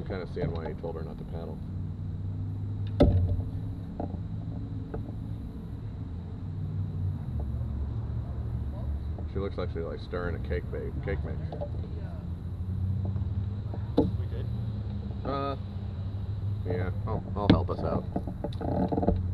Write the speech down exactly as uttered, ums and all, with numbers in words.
kind of seeing why he told her not to paddle. She looks like she's like stirring a cake bake, cake mix. We good? Uh, yeah, I'll, I'll help us out.